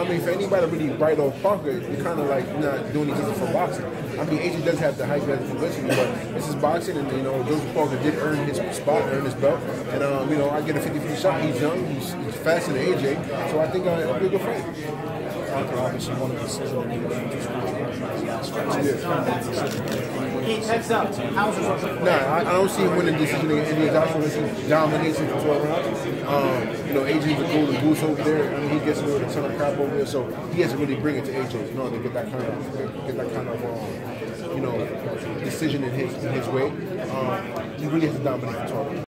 mean, for anybody to really write off Parker, you're kind of like not doing anything for boxing. I mean, AJ does have the hype, has the publicity, but this is boxing, and you know, Joseph Parker did earn his spot, earn his belt, and you know, I get a 50-50 shot. He's young, he's faster than AJ, so I think it'll be a good fight. Parker obviously won a decision in the Next up, Hauser's on. Nah, I don't see him winning decision against India Joshua unless he dominates him for 12 rounds. You know, AJ's a golden goose over there. I mean, he gets away with a ton of crap over there, so he has to really bring it to AJ in order to get that kind of you know, decision in his way. He really has to dominate for 12 rounds.